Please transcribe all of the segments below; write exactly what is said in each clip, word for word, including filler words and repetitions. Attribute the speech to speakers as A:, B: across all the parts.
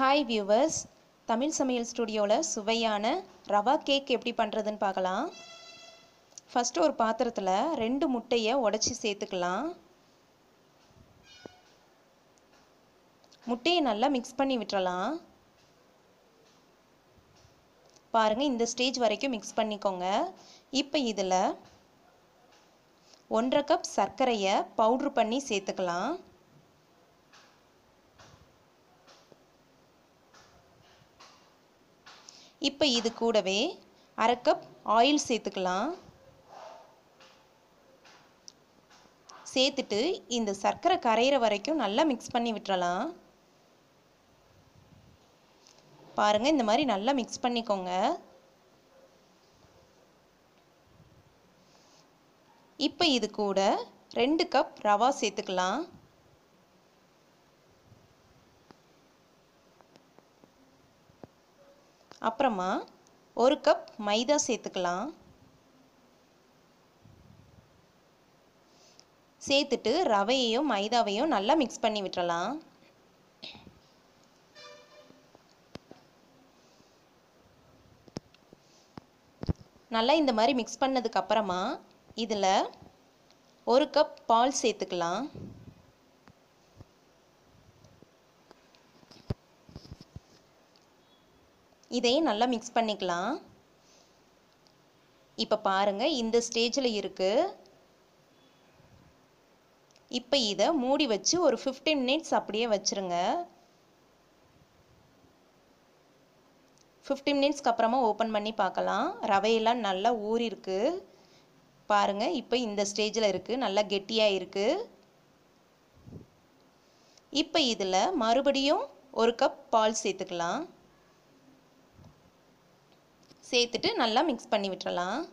A: Hi viewers, Tamil சமையல் ஸ்டுடியோவில் சுவையான ரவா கேக் எப்படி பண்ணுறதுன்னு பார்க்கலாம். ஃபஸ்ட்டு ஒரு பாத்திரத்தில் ரெண்டு முட்டையை உடச்சி சேர்த்துக்கலாம். முட்டையை நல்லா மிக்ஸ் பண்ணி விட்டுறலாம். பாருங்கள், இந்த ஸ்டேஜ் வரைக்கும் மிக்ஸ் பண்ணிக்கோங்க. இப்போ இதில் ஒன்றரை கப் சர்க்கரையை பவுட்ரு பண்ணி சேர்த்துக்கலாம். இப்போ இது கூடவே அரை கப் ஆயில் சேர்த்துக்கலாம். சேர்த்துட்டு இந்த சர்க்கரை கரையிற வரைக்கும் நல்லா மிக்ஸ் பண்ணி விட்டுறலாம். பாருங்கள், இந்த மாதிரி நல்லா மிக்ஸ் பண்ணிக்கோங்க. இப்போ இது கூட ரெண்டு கப் ரவா சேர்த்துக்கலாம். அப்புறமா ஒரு கப் மைதா சேர்த்துக்கலாம். சேர்த்துட்டு ரவையையும் மைதாவையும் நல்லா மிக்ஸ் பண்ணி விட்டுறலாம். நல்லா இந்த மாதிரி மிக்ஸ் பண்ணதுக்கு அப்புறமா இதில் ஒரு கப் பால் சேர்த்துக்கலாம். இதையும் நல்லா மிக்ஸ் பண்ணிக்கலாம். இப்போ பாருங்கள், இந்த ஸ்டேஜில் இருக்குது. இப்போ இதை மூடி வச்சு ஒரு ஃபிஃப்டீன் மினிட்ஸ் அப்படியே வச்சுருங்க. ஃபிஃப்டீன் மினிட்ஸ்க்கு அப்புறமா ஓப்பன் பண்ணி பார்க்கலாம். ரவையெல்லாம் நல்லா ஊறி இருக்கு. பாருங்கள், இப்போ இந்த ஸ்டேஜில் இருக்குது, நல்லா கெட்டியாக இருக்குது. இப்போ இதில் மறுபடியும் ஒரு கப் பால் சேர்த்துக்கலாம். சேர்த்துட்டு நல்லா மிக்ஸ் பண்ணி விட்டுறலாம்.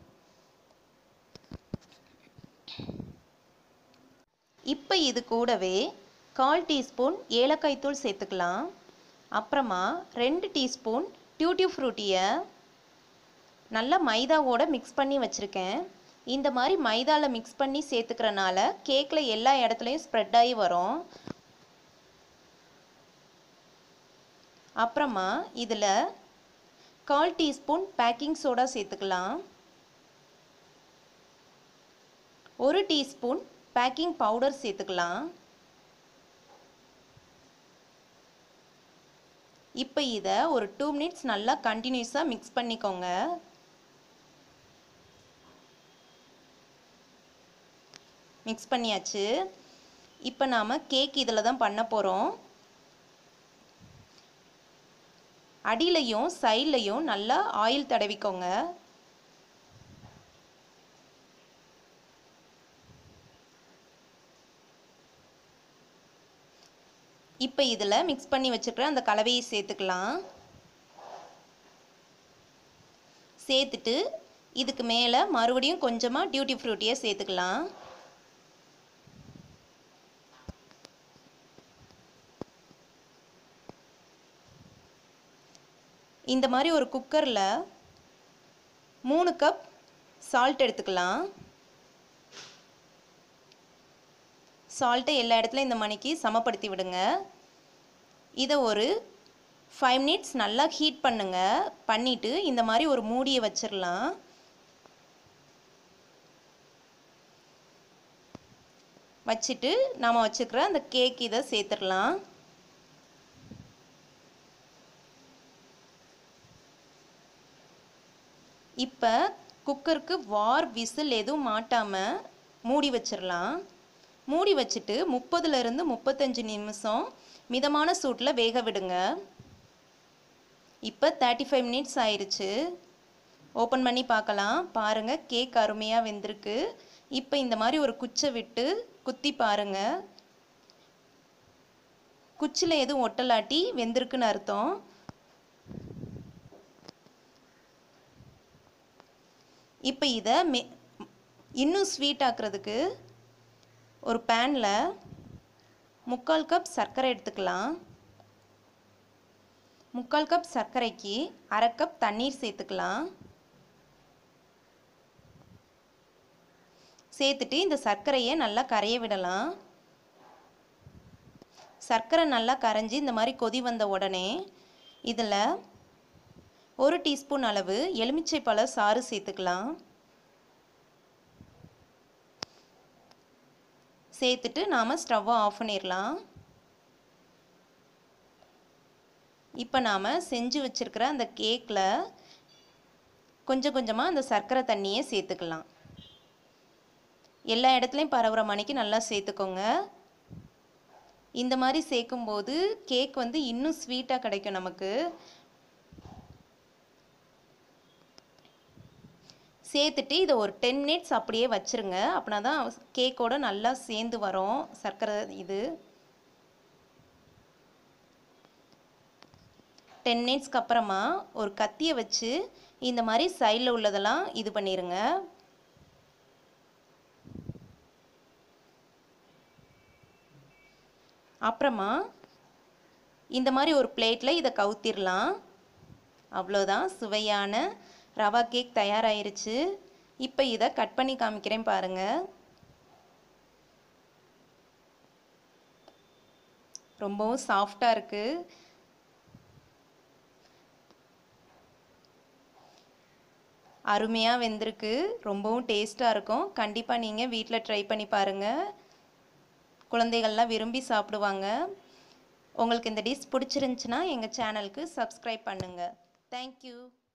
A: இப்போ இது கூடவே கால் டீஸ்பூன் ஏலக்காய் தூள் சேர்த்துக்கலாம். அப்புறமா ரெண்டு டீஸ்பூன் டியூட்டி ஃப்ரூட்டியை நல்லா மைதாவோட மிக்ஸ் பண்ணி வச்சுருக்கேன். இந்த மாதிரி மைதாவில் மிக்ஸ் பண்ணி சேர்த்துக்கிறனால கேக்கில் எல்லா இடத்துலையும் ஸ்ப்ரெட் ஆகி வரும். அப்புறமா இதில் கால் டீஸ்பூன் பேக்கிங் சோடா சேர்த்துக்கலாம். ஒரு டீஸ்பூன் பேக்கிங் பவுடர் சேர்த்துக்கலாம். இப்போ இதை ஒரு டூ மினிட்ஸ் நல்லா கண்டினியூஸாக மிக்ஸ் பண்ணிக்கோங்க. மிக்ஸ் பண்ணியாச்சு. இப்போ நாம் கேக் இதில் தான் பண்ண போகிறோம். அடியிலையும் சைட்லையும் நல்லா ஆயில் தடவிக்கோங்க. இப்போ இதில் மிக்ஸ் பண்ணி வச்சுக்கிற அந்த கலவையை சேர்த்துக்கலாம். சேர்த்துட்டு இதுக்கு மேலே மறுபடியும் கொஞ்சமாக டியூட்டி ஃப்ரூட்டியை சேர்த்துக்கலாம். இந்த மாதிரி ஒரு குக்கரில் மூணு கப் சால்ட் எடுத்துக்கலாம். சால்ட்டை எல்லா இடத்துலையும் இந்த மணிக்கு சமப்படுத்தி விடுங்க. இதை ஒரு ஃபைவ் மினிட்ஸ் நல்லா ஹீட் பண்ணுங்க. பண்ணிவிட்டு இந்த மாதிரி ஒரு மூடியை வச்சிடலாம். வச்சுட்டு நாம் வச்சுக்கிற அந்த கேக் இதை சேர்த்துடலாம். இப்போ குக்கருக்கு வார் விசில் எதுவும் மாட்டாமல் மூடி வச்சிடலாம். மூடி வச்சுட்டு முப்பதுலேருந்து முப்பத்தஞ்சு நிமிஷம் மிதமான சூட்டில் வேக விடுங்க. இப்போ தேர்ட்டி ஃபைவ் மினிட்ஸ் ஆயிடுச்சு. ஓப்பன் பண்ணி பார்க்கலாம். பாருங்கள், கேக் அருமையாக வெந்திருக்கு. இப்போ இந்த மாதிரி ஒரு குச்சை விட்டு குத்தி பாருங்கள். குச்சியில் எதுவும் ஒட்டலாட்டி வெந்திருக்குன்னு அர்த்தம். இப்போ இதை மெ இன்னும் ஸ்வீட் ஆக்குறதுக்கு ஒரு பேனில் முக்கால் கப் சர்க்கரை எடுத்துக்கலாம். முக்கால் கப் சர்க்கரைக்கு அரை கப் தண்ணீர் சேர்த்துக்கலாம். சேர்த்துட்டு இந்த சர்க்கரையை நல்லா கரைய விடலாம். சர்க்கரை நல்லா கரைஞ்சி இந்த மாதிரி கொதி வந்த உடனே இதில் ஒரு டீஸ்பூன் அளவு எலுமிச்சை பழ சாறு சேர்த்துக்கலாம். சேர்த்துட்டு நாம் ஸ்டவ்வை ஆஃப் பண்ணிடலாம். இப்போ நாம் செஞ்சு வச்சுருக்கிற அந்த கேக்கில் கொஞ்சம் கொஞ்சமாக அந்த சர்க்கரை தண்ணியை சேர்த்துக்கலாம். எல்லா இடத்துலையும் பரவுற மணிக்கு நல்லா சேர்த்துக்கோங்க. இந்த மாதிரி சேர்க்கும்போது கேக் வந்து இன்னும் ஸ்வீட்டாக கிடைக்கும் நமக்கு. சேர்த்துட்டு இதை ஒரு டென் மினிட்ஸ் அப்படியே வச்சுருங்க. அப்படின்னா தான் கேக்கோட நல்லா சேர்ந்து வரும் சர்க்கரை. இது டென் மினிட்ஸ்க்கு அப்புறமா ஒரு கத்தியை வச்சு இந்த மாதிரி சைடில் உள்ளதெல்லாம் இது பண்ணிடுங்க. அப்புறமா இந்த மாதிரி ஒரு பிளேட்டில் இதை கவுத்திடலாம். அவ்வளோதான், சுவையான ரவா கேக் தயாராகிருச்சு. இப்போ இதை கட் பண்ணி காமிக்கிறேன் பாருங்கள். ரொம்பவும் சாஃப்டாக இருக்குது. அருமையாக வெந்திருக்கு. ரொம்பவும் டேஸ்ட்டாக இருக்கும். கண்டிப்பாக நீங்கள் வீட்டில் ட்ரை பண்ணி பாருங்கள். குழந்தைகள்லாம் விரும்பி சாப்பிடுவாங்க. உங்களுக்கு இந்த டிஷ் பிடிச்சிருந்துச்சுன்னா எங்கள் சேனலுக்கு சப்ஸ்கிரைப் பண்ணுங்கள். தேங்க்யூ.